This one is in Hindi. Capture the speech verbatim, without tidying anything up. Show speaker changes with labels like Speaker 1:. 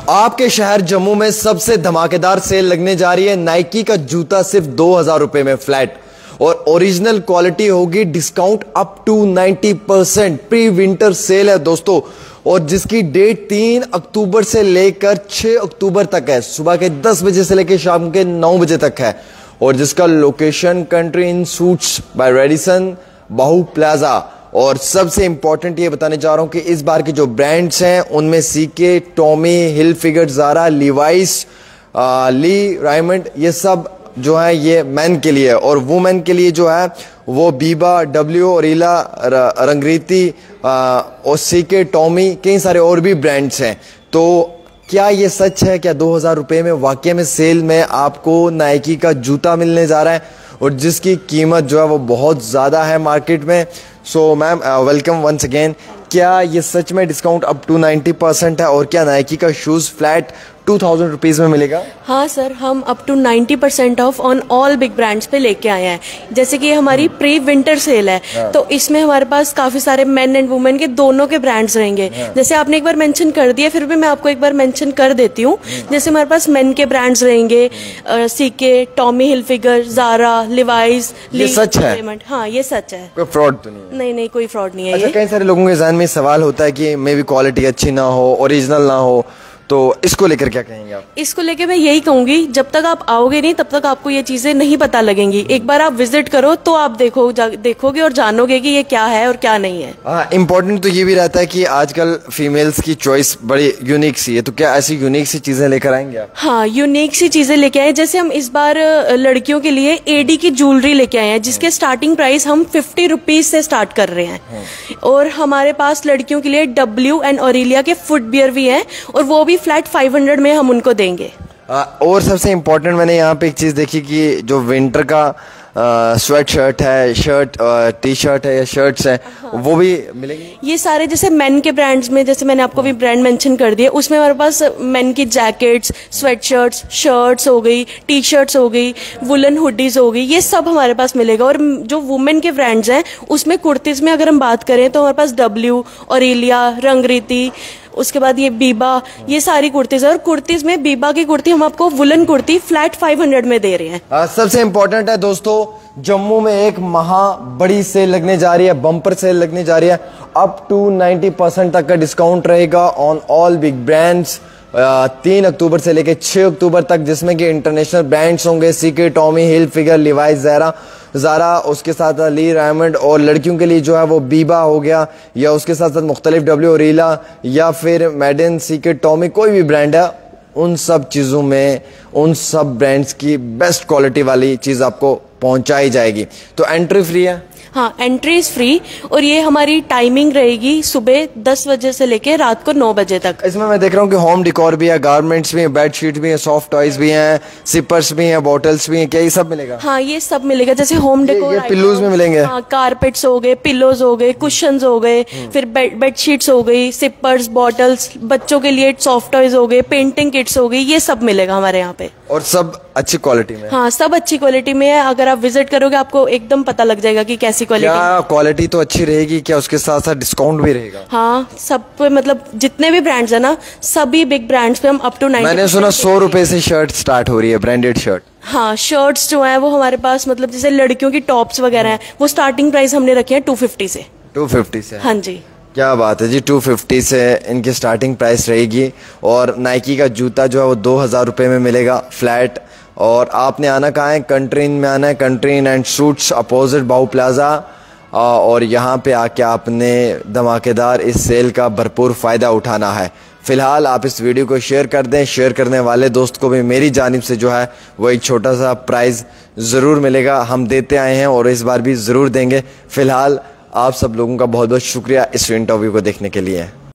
Speaker 1: आपके शहर जम्मू में सबसे धमाकेदार सेल लगने जा रही है। नाइकी का जूता सिर्फ दो हजार रुपए में फ्लैट और ओरिजिनल क्वालिटी होगी, discount up to ninety percent. Pre winter sale है दोस्तों, और जिसकी डेट तीन अक्टूबर से लेकर छह अक्टूबर तक है। सुबह के दस बजे से लेकर शाम के नौ बजे तक है, और जिसका location Country Inn Suites by Radisson Bahu plaza. और सबसे इंपॉर्टेंट ये बताने जा रहा हूं कि इस बार के जो ब्रांड्स हैं उनमें CK, Tommy Hilfiger, Zara, Levi's, Lee, Raymond, ये सब जो है ये मैन के लिए है। और वुमेन के लिए जो है वो बीबा, डब्ल्यू, ओरिला, रंगरीती और सीके, टॉमी, कई सारे और भी ब्रांड्स हैं। तो क्या ये सच है? क्या दो हजार रुपये में वाकई में सेल में आपको नाइकी का जूता मिलने जा रहा है, और जिसकी कीमत जो है वो बहुत ज़्यादा है मार्केट में। So ma'am welcome once again. क्या ये सच में discount up to ninety percent है, और क्या नाइकी का shoes flat two thousand rupees में मिलेगा?
Speaker 2: हाँ सर, हम up to ninety percent off on all big brands पे लेके आए हैं। जैसे कि हमारी प्री विंटर सेल है, हाँ। तो इसमें हमारे पास काफी सारे मेन एंड वुमेन के दोनों के ब्रांड्स रहेंगे। हाँ। जैसे आपने एक बार मेंशन कर दिया, फिर भी मैं आपको एक बार मेंशन कर देती हूँ। जैसे हमारे पास मेन के ब्रांड्स रहेंगे, CK, Tommy Hilfiger, Zara, Levi's,
Speaker 1: ये सच है?
Speaker 2: हाँ ये सच है,
Speaker 1: कोई फ्रॉड तो नहीं है?
Speaker 2: नहीं नहीं, कोई फ्रॉड नहीं है।
Speaker 1: अच्छा, कई सारे लोगों के ज़हन में सवाल होता है कि मे भी क्वालिटी अच्छी ना हो, ओरिजिनल ना हो, तो इसको लेकर क्या कहेंगे आप?
Speaker 2: इसको लेकर मैं यही कहूंगी, जब तक आप आओगे नहीं तब तक आपको ये चीजें नहीं पता लगेंगी। एक बार आप विजिट करो तो आप देखो देखोगे और जानोगे कि ये क्या है और क्या नहीं है।
Speaker 1: हाँ, इम्पोर्टेंट तो ये भी रहता है कि आजकल फीमेल्स की चॉइस बड़ी यूनिक सी है, तो क्या ऐसी यूनिक सी चीजें लेकर आएंगे आप?
Speaker 2: हाँ, यूनिक सी चीजें लेके आए। जैसे हम इस बार लड़कियों के लिए एडी की ज्वेलरी लेके आए हैं, जिसके स्टार्टिंग प्राइस हम फिफ्टी रुपीज से स्टार्ट कर रहे हैं। और हमारे पास लड़कियों के लिए डब्ल्यू एंड ओरिलिया के फुटवियर भी हैं, और वो भी फ्लैट फाइव हंड्रेड में हम उनको देंगे।
Speaker 1: आ, और सबसे इम्पोर्टेंट मैंने यहाँ पे एक चीज देखी कि जो विंटर का स्वेट शर्ट है, शर्ट टी शर्ट है या शर्ट्स हैं, हाँ। वो भी मिलेंगे।
Speaker 2: ये सारे जैसे मेन के ब्रांड्स में, जैसे मैंने आपको भी ब्रांड मेंशन कर दिया, उसमें हमारे पास मेन की जैकेट्स, स्वेट शर्ट्स, शर्ट्स हो गई, टी शर्ट्स हो गई, वुलन हुडीज हो गई, ये सब हमारे पास मिलेगा। और जो वुमेन के ब्रांड्स हैं उसमें कुर्तीज में अगर हम बात करें तो हमारे पास डब्ल्यू, ओरिलिया, रंगरीती, उसके बाद ये बीबा, ये सारी कुर्तीज है। और कुर्तीज में बीबा की कुर्ती हम आपको woollen kurti flat five hundred में दे रहे हैं।
Speaker 1: आ, सबसे इम्पोर्टेंट है दोस्तों, जम्मू में एक महा बड़ी सेल लगने जा रही है, बम्पर सेल लगने जा रही है। अप टू नाइन्टी परसेंट तक का डिस्काउंट रहेगा ऑन ऑल बिग ब्रांड्स तीन अक्टूबर से लेकर छह अक्टूबर तक, जिसमें कि इंटरनेशनल ब्रांड्स होंगे, CK, Tommy Hilfiger, Levi's, Zara Zara उसके साथ ली, रायमंड, और लड़कियों के लिए जो है वो बीबा हो गया, या उसके साथ साथ मुख्तलिफ डब्ल्यू, ओरिला, या फिर मैडन, सीके, टॉमी, कोई भी ब्रांड है, उन सब चीज़ों में उन सब ब्रांड्स की बेस्ट क्वालिटी वाली चीज़ आपको पहुंचाई जाएगी। तो एंट्री फ्री है?
Speaker 2: हाँ, एंट्री इज फ्री। और ये हमारी टाइमिंग रहेगी सुबह दस बजे से लेके रात को नौ बजे तक।
Speaker 1: इसमें मैं देख रहा हूँ कि होम डिकोर भी है, गारमेंट्स भी है, बेडशीट भी है, सॉफ्ट टॉयज भी हैं, सिपर्स भी हैं, बॉटल्स भी हैं, क्या ये सब मिलेगा?
Speaker 2: हाँ, ये सब मिलेगा। जैसे होम डिकोर,
Speaker 1: ये पिल्लोज में मिलेंगे?
Speaker 2: हाँ, कारपेट्स हो गए, पिल्लोज हो गए, कुशंस हो गए, फिर बेडशीट्स हो गई, सिपर्स, बॉटल्स, बच्चों के लिए सॉफ्ट टॉयज हो गए, पेंटिंग किट्स हो गई, ये सब मिलेगा हमारे यहाँ पे।
Speaker 1: और सब अच्छी क्वालिटी में?
Speaker 2: हाँ, सब अच्छी क्वालिटी में है। अगर आप विजिट करोगे आपको एकदम पता लग जाएगा कि कैसी क्वालिटी।
Speaker 1: क्या क्वालिटी तो अच्छी रहेगी, क्या उसके साथ साथ डिस्काउंट भी रहेगा?
Speaker 2: हाँ, सब पे, मतलब जितने भी ब्रांड्स है ना, सभी बिग ब्रांड्स पे हम अप टू नाइन्टी।
Speaker 1: मैंने सुना सौ रुपए से शर्ट स्टार्ट हो रही है, ब्रांडेड शर्ट।
Speaker 2: हाँ, शर्ट्स जो है वो हमारे पास, मतलब जैसे लड़कियों की टॉप्स वगैरह हैं, वो स्टार्टिंग प्राइस हमने रखी है टू फिफ्टी से।
Speaker 1: टू फिफ्टी से?
Speaker 2: हाँ जी।
Speaker 1: क्या बात है जी, टू फिफ्टी से इनकी स्टार्टिंग प्राइस रहेगी। और नाइकी का जूता जो है वो दो हजार रुपये में मिलेगा फ्लैट। और आपने आना कहाँ है? कंट्री इन में आना है, country inn and suites opposite Bahu plaza. और यहाँ पे आके आपने धमाकेदार इस सेल का भरपूर फ़ायदा उठाना है। फिलहाल आप इस वीडियो को शेयर कर दें, शेयर करने वाले दोस्त को भी मेरी जानिब से जो है वो एक छोटा सा प्राइज़ ज़रूर मिलेगा। हम देते आए हैं और इस बार भी ज़रूर देंगे। फिलहाल आप सब लोगों का बहुत बहुत शुक्रिया इस इंटरव्यू को देखने के लिए।